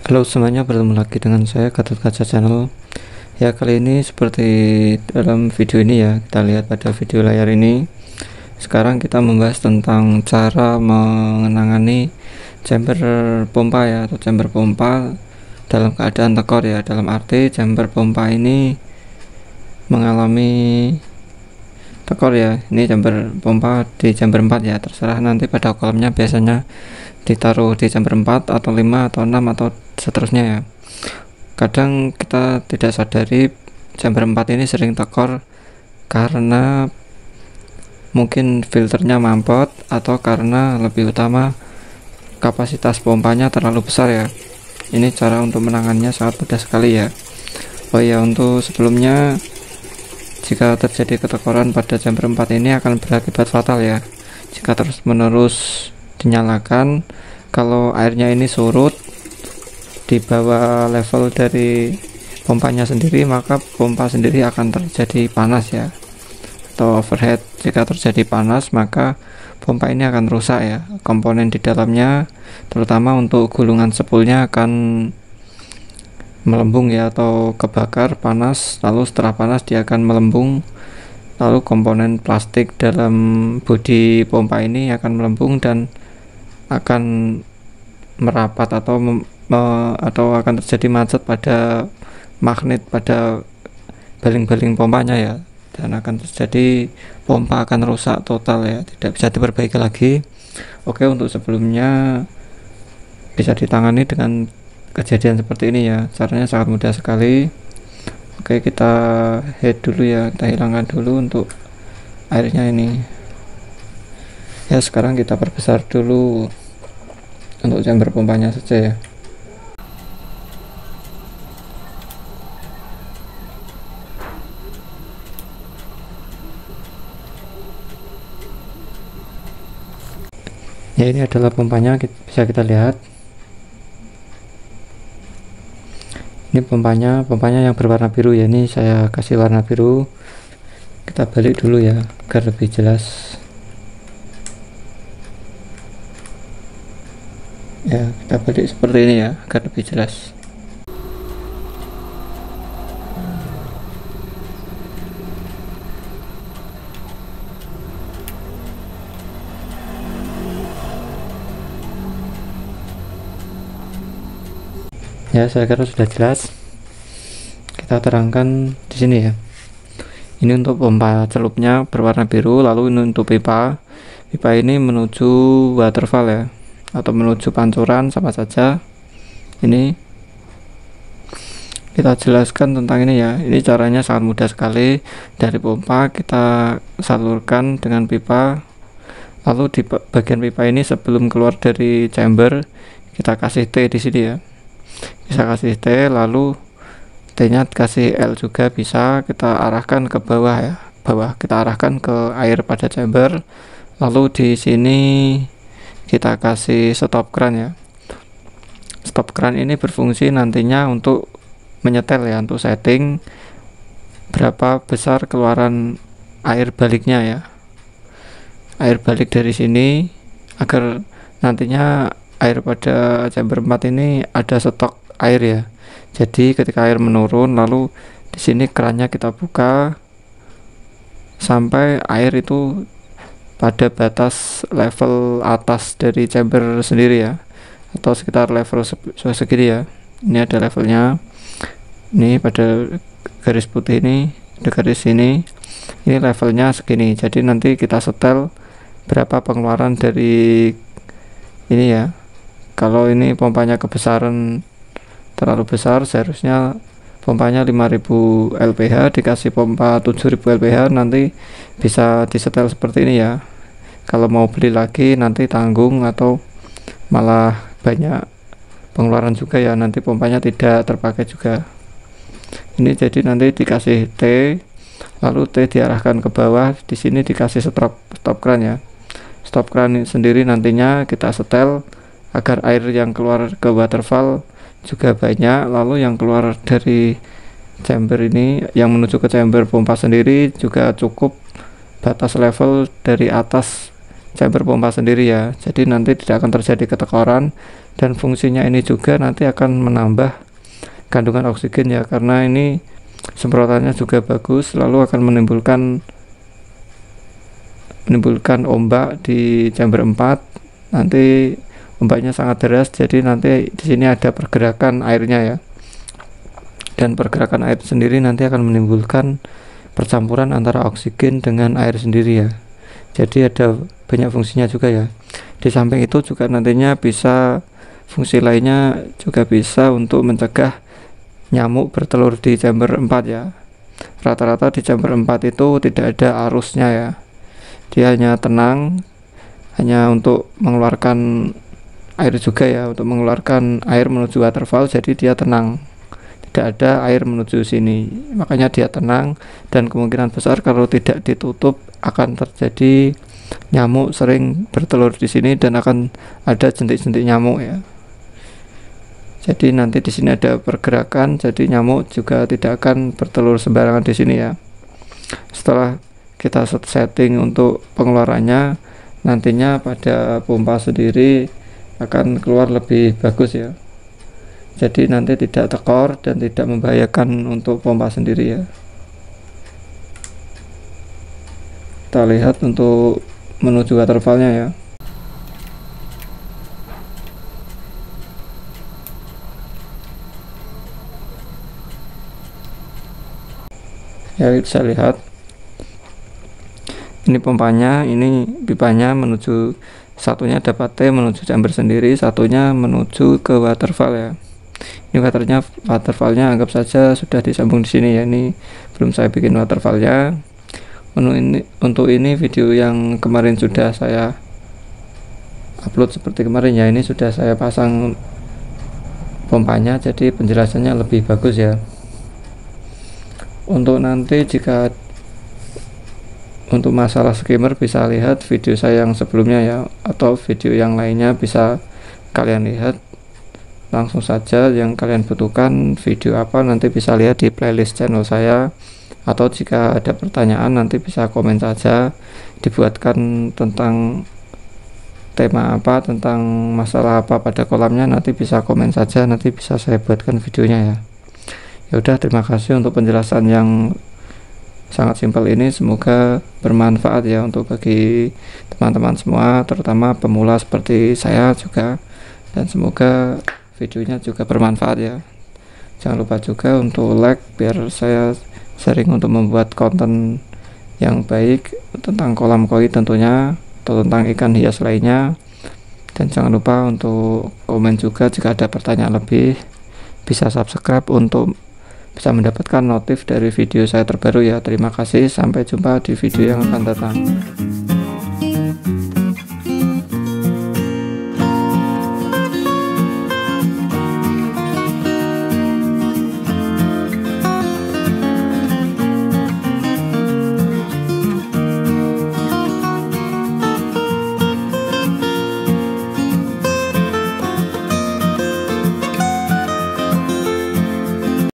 Halo semuanya, bertemu lagi dengan saya Gatot Kaca Channel. Ya, kali ini seperti dalam video ini ya, kita lihat pada video layar ini. Sekarang kita membahas tentang cara menangani chamber pompa ya, atau chamber pompa dalam keadaan tekor ya. Dalam arti chamber pompa ini mengalami tekor ya. Ini chamber pompa di chamber 4 ya, terserah nanti pada kolomnya biasanya ditaruh di chamber 4 atau 5 atau 6 atau seterusnya ya. Kadang kita tidak sadari chamber 4 ini sering tekor karena mungkin filternya mampet atau karena lebih utama kapasitas pompanya terlalu besar ya. Ini cara untuk menangannya sangat mudah sekali ya. Oh ya, untuk sebelumnya, jika terjadi ketekoran pada chamber 4 ini akan berakibat fatal ya. Jika terus menerus dinyalakan, kalau airnya ini surut di bawah level dari pompanya sendiri, maka pompa sendiri akan terjadi panas ya, atau overheat. Jika terjadi panas, maka pompa ini akan rusak ya. Komponen di dalamnya, terutama untuk gulungan spoolnya, akan melembung ya, atau kebakar panas. Lalu setelah panas dia akan melembung, lalu komponen plastik dalam bodi pompa ini akan melembung dan akan merapat atau akan terjadi macet pada magnet pada baling-baling pompanya ya, dan akan terjadi pompa akan rusak total ya, tidak bisa diperbaiki lagi. Oke, untuk sebelumnya bisa ditangani dengan kejadian seperti ini ya. Caranya sangat mudah sekali. Oke, kita head dulu ya, kita hilangkan dulu untuk airnya ini ya. Sekarang kita perbesar dulu untuk chamber pompanya saja ya. Ya, ini adalah pompanya, bisa kita lihat. Ini pompanya yang berwarna biru ya. Ini saya kasih warna biru. Kita balik dulu ya agar lebih jelas. Ya, kita balik seperti ini ya agar lebih jelas. Ya, saya kira sudah jelas. Kita terangkan di sini ya. Ini untuk pompa celupnya berwarna biru, lalu ini untuk pipa. Pipa ini menuju waterfall ya, atau menuju pancuran, sama saja. Ini kita jelaskan tentang ini ya. Ini caranya sangat mudah sekali. Dari pompa kita salurkan dengan pipa, lalu di bagian pipa ini sebelum keluar dari chamber kita kasih T di sini ya. Bisa kasih T, lalu T nya kasih L juga bisa. Kita arahkan ke bawah ya, kita arahkan ke air pada chamber. Lalu di sini kita kasih stop kran ya. Stop kran ini berfungsi nantinya untuk menyetel ya, untuk setting berapa besar keluaran air baliknya ya, air balik dari sini, agar nantinya air pada chamber 4 ini ada stok air ya. Jadi ketika air menurun, lalu di sini kerannya kita buka sampai air itu pada batas level atas dari chamber sendiri ya, atau sekitar level segini ya. Ini ada levelnya. Ini pada garis putih ini, ada garis ini levelnya segini. Jadi nanti kita setel berapa pengeluaran dari ini ya. Kalau ini pompanya kebesaran terlalu besar, seharusnya pompanya 5000 lph dikasih pompa 7000 lph, nanti bisa disetel seperti ini ya. Kalau mau beli lagi nanti tanggung, atau malah banyak pengeluaran juga ya, nanti pompanya tidak terpakai juga. Ini jadi nanti dikasih T, lalu T diarahkan ke bawah, di sini dikasih stop kran ya. Stop kran sendiri nantinya kita setel agar air yang keluar ke waterfall juga banyak, lalu yang keluar dari chamber ini yang menuju ke chamber pompa sendiri juga cukup batas level dari atas chamber pompa sendiri ya. Jadi nanti tidak akan terjadi ketekoran Dan fungsinya ini juga nanti akan menambah kandungan oksigen ya, karena ini semprotannya juga bagus, lalu akan menimbulkan ombak di chamber 4. Nanti ombaknya sangat deras, jadi nanti di sini ada pergerakan airnya ya, dan pergerakan air sendiri nanti akan menimbulkan percampuran antara oksigen dengan air sendiri ya. Jadi ada banyak fungsinya juga ya. Di samping itu juga nantinya bisa fungsi lainnya, juga bisa untuk mencegah nyamuk bertelur di chamber 4 ya. Rata-rata di chamber 4 itu tidak ada arusnya ya, dia hanya tenang, hanya untuk mengeluarkan air juga ya, untuk mengeluarkan air menuju waterfall, jadi dia tenang, tidak ada air menuju sini, makanya dia tenang. Dan kemungkinan besar kalau tidak ditutup akan terjadi nyamuk sering bertelur di sini dan akan ada jentik-jentik nyamuk ya. Jadi nanti di sini ada pergerakan, jadi nyamuk juga tidak akan bertelur sembarangan di sini ya. Setelah kita setting untuk pengeluarannya, nantinya pada pompa sendiri akan keluar lebih bagus ya. Jadi nanti tidak tekor dan tidak membahayakan untuk pompa sendiri ya. Kita lihat untuk menuju waterfallnya ya. Ya, bisa lihat ini pompanya, ini pipanya menuju, satunya dapat T menuju chamber sendiri, satunya menuju ke waterfall ya. Ini waterfallnya anggap saja sudah disambung di sini ya. Ini belum saya bikin waterfallnya. Untuk ini video yang kemarin sudah saya upload seperti kemarin ya. Ini sudah saya pasang pompanya, jadi penjelasannya lebih bagus ya. Untuk nanti jika untuk masalah skimmer bisa lihat video saya yang sebelumnya ya, atau video yang lainnya bisa kalian lihat. Langsung saja yang kalian butuhkan video apa nanti bisa lihat di playlist channel saya, atau jika ada pertanyaan nanti bisa komen saja, dibuatkan tentang tema apa, tentang masalah apa pada kolamnya, nanti bisa komen saja, nanti bisa saya buatkan videonya ya. Ya udah, terima kasih untuk penjelasan yang sangat simpel ini, semoga bermanfaat ya untuk bagi teman-teman semua, terutama pemula seperti saya juga, dan semoga videonya juga bermanfaat ya. Jangan lupa juga untuk like biar saya sering untuk membuat konten yang baik tentang kolam koi tentunya, atau tentang ikan hias lainnya. Dan jangan lupa untuk komen juga jika ada pertanyaan lebih, bisa subscribe untuk bisa mendapatkan notif dari video saya terbaru ya. Terima kasih, sampai jumpa di video yang akan datang.